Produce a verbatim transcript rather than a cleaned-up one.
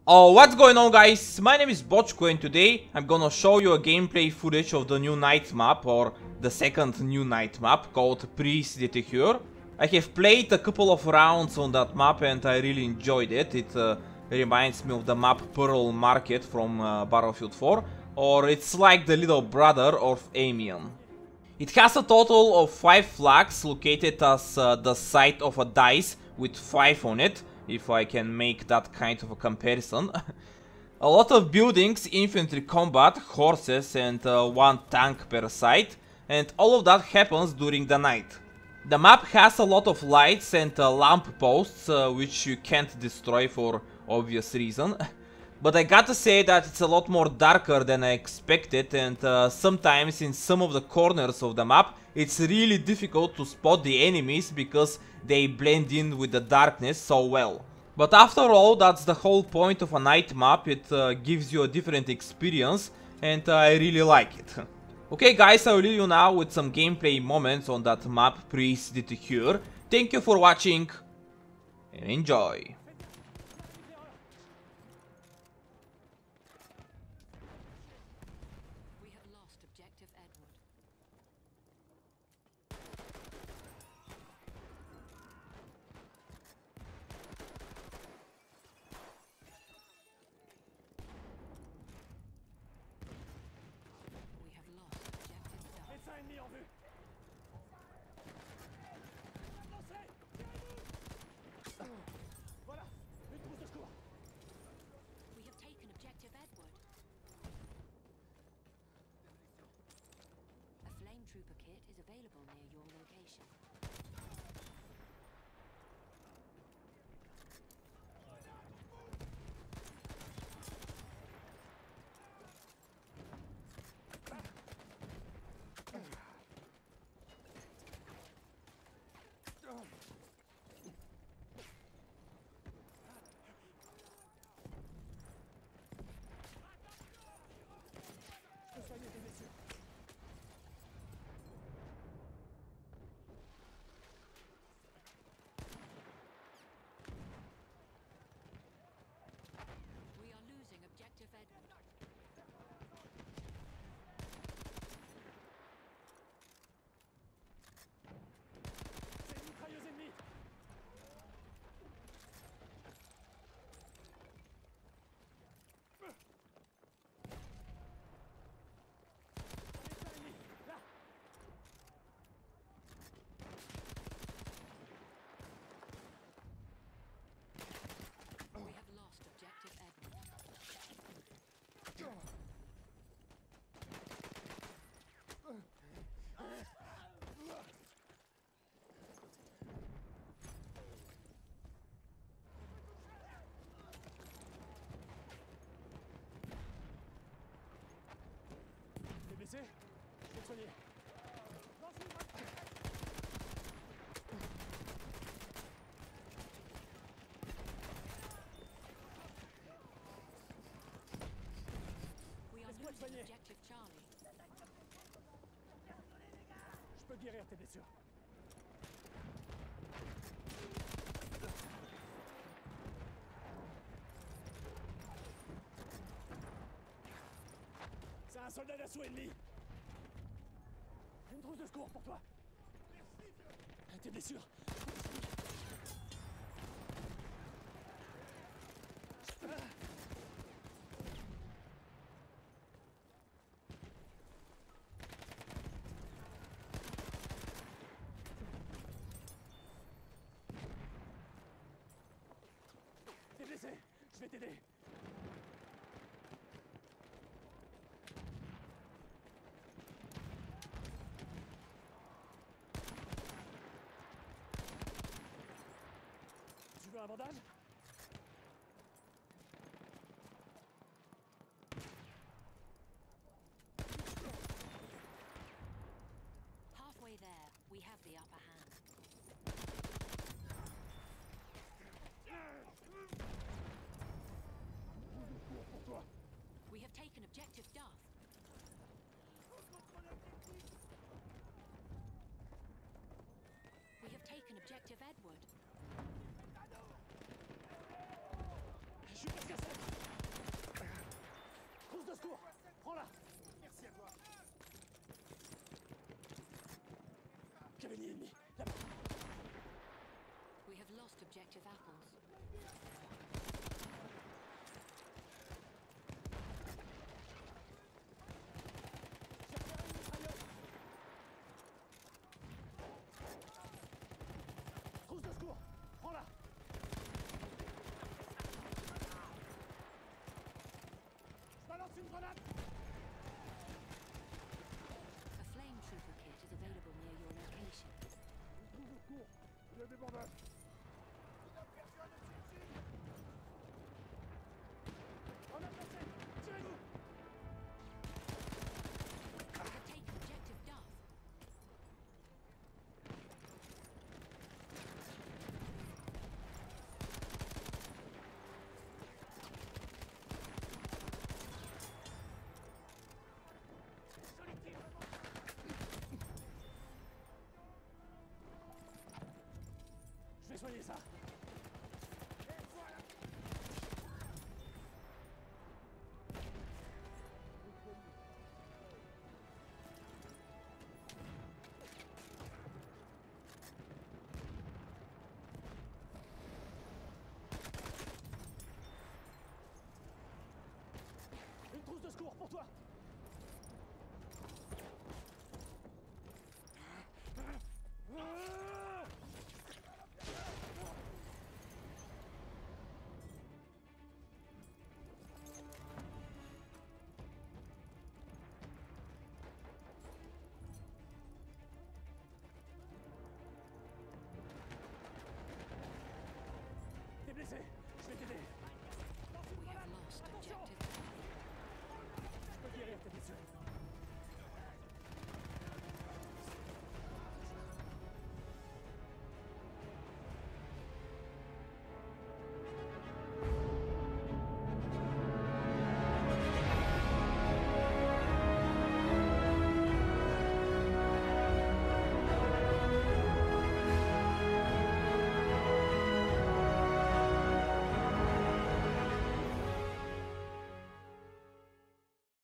Oh, what's going on, guys? My name is Bochko and today I'm gonna show you a gameplay footage of the new night map, or the second new night map, called Prise d'Étéchure. I have played a couple of rounds on that map and I really enjoyed it. It uh, reminds me of the map Pearl Market from uh, Battlefield four, or it's like the little brother of Amiens. It has a total of five flags located as uh, the side of a dice with five on it, if I can make that kind of a comparison. A lot of buildings, infantry combat, horses and uh, one tank per side, and all of that happens during the night. The map has a lot of lights and uh, lamp posts, uh, which you can't destroy for obvious reason. But I gotta say that it's a lot more darker than I expected, and uh, sometimes in some of the corners of the map it's really difficult to spot the enemies because they blend in with the darkness so well. But after all, that's the whole point of a night map. It uh, gives you a different experience and uh, I really like it. Okay guys, I will leave you now with some gameplay moments on that map Prise d'Étéchure. Thank you for watching and enjoy. Ennemi en vue. Avancez. Voilà, une trousse de secours. We have taken objective Edward. A flame trooper kit is available near your location. Soignez tes blessures. We are losing objective Edward. C'est une mitrailleuse ennemie. Médecin ennemi, là. We have lost objective Edward. T'es blessé? Je vais te soigner. We are Laisse-moi te losing soigner. objective Charlie. Je peux guérir tes blessures. C'est un soldat d'assaut ennemi. Une trousse de secours pour toi. Tes blessures. T'es blessé. Je vais t'aider. Tu veux un bandage? Halfway there, we have the upper hand. Pour toi. We have taken objective Duff. We have taken objective Edward. Je suis presque à sec. Prends-la. Merci à toi. Cavalier ennemi, là-bas. We have lost objective apples. Trousse de secours. Prends-la. Je balance une grenade. A flame trooper kit is available near your location. Trousse de secours. Il y a des bandages. Il a perdu un objectif. On a placé. Tirez-vous. We have taken objective Duff. Je vais soigner ça. Et voilà. Une trousse de secours pour toi. T'es blessé. Je vais t'aider. We have lost objective. Je peux guérir tes blessures.